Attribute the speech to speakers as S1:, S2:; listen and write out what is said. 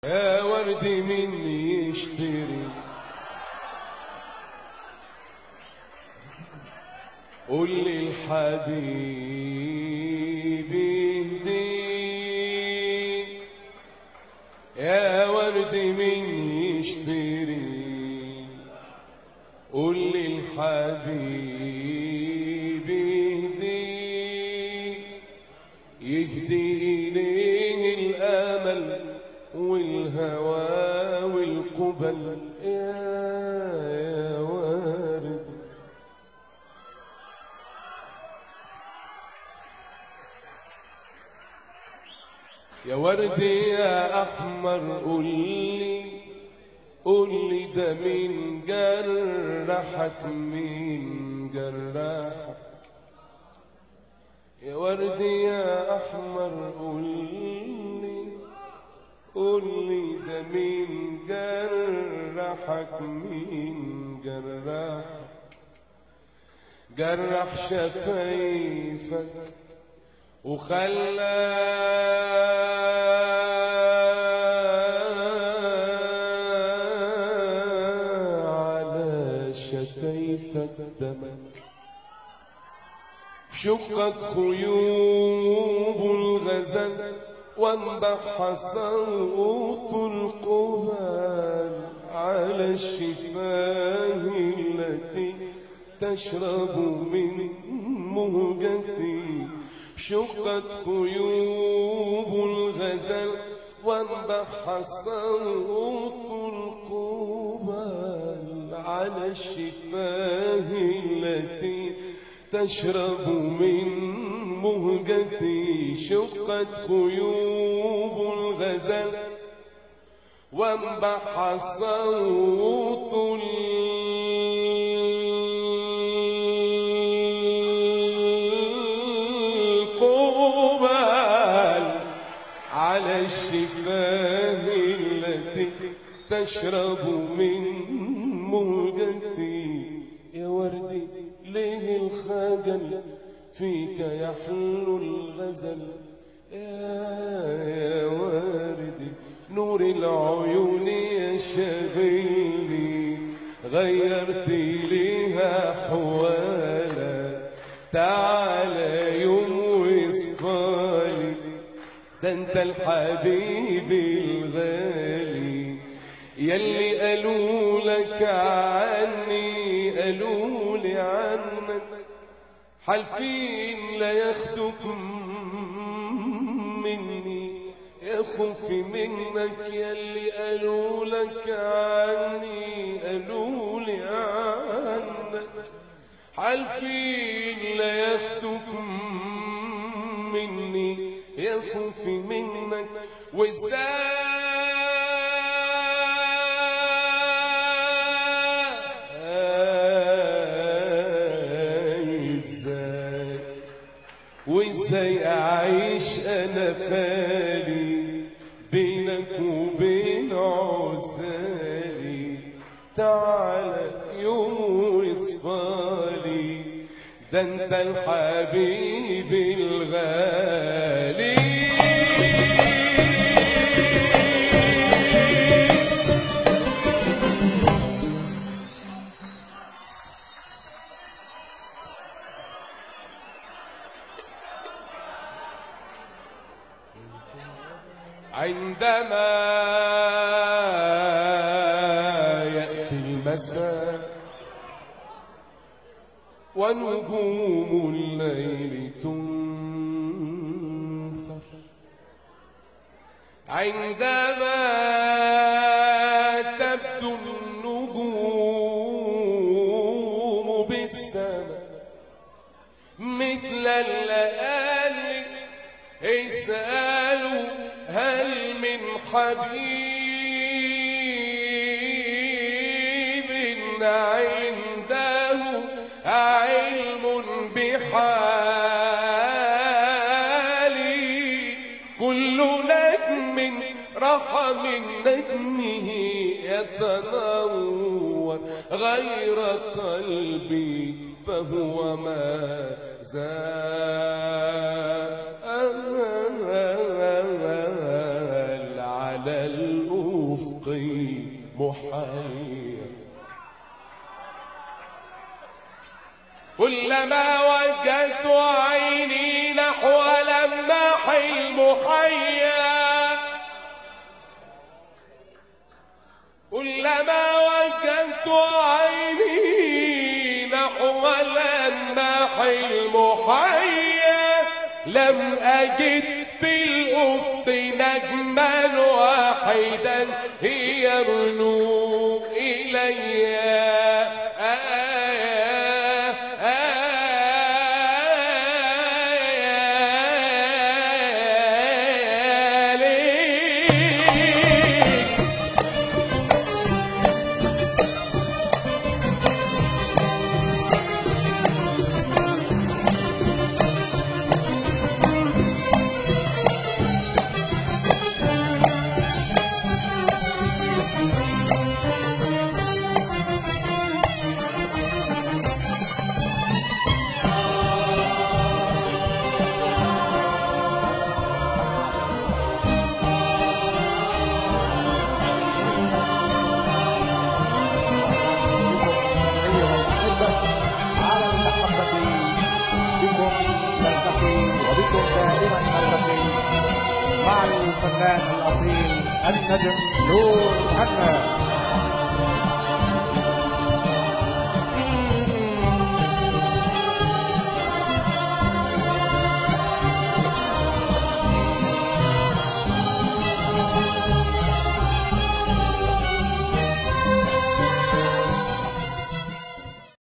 S1: يا ورد مني يشتري، قول لي الحبيب يهديك. يا ورد مني يشتري، قول لي الحبيب يهديك. يهدي إليه الأمل والهوى والقبل. يا ورد يا ورد يا أحمر، قول لي ده مين جرحك، مين جرحك. يا ورد يا أحمر، قول لي ده مين جرحك، مين جرحك. جرح شفايفك وخلى على شفايفك دمك. شقت خيوب الغزل وانبح صوت القبال على الشفاه التي تشرب من مهجتي. شقت خيوب الغزل وانبح صوت القبال على الشفاه التي تشرب من مهجتي. شقت خيوب الغزل وانبح صوت القبال على الشفاه التي تشرب من مهجتي. يا وردي ليه الخجل فيك يحلو الغزل. يا وردي نور العيون يا شاغلني، غيرت ليها حوالا. تعالى يوم وصفالي، ده انت الحبيب الغالي. يلي قالوا لك عني قالوا لي عنك، حالفين لا ياخدوك مني يا خوفي منك. يلي قالوا لك عني قالوا لي عنك، حالفين لا ياخدوك مني يا خوفي منك. وازاي وازاي اعيش انا فالي بينك وبين عزالي. تعالى يوم وصفالي، ده انت الحبيب الغالي. عندما يأتي المساء ونجوم الليل تنثر، عندما تبدو النجوم بالسماء مثل الليالي، اسألوا هل من حبيب عنده علم بحالي. كل نجم راح من نجمه يتنور، غير قلبي فهو ما زال على الأفق محير. كلما وجهت عيني نحو لماح المحيا، كلما وجهت عيني نحو لماح المحيا لم أجد في الأفق نجما واحدا يرنو إلي.
S2: وبكم دائما نلتقي مع الفنان الأصيل النجم نور محمد.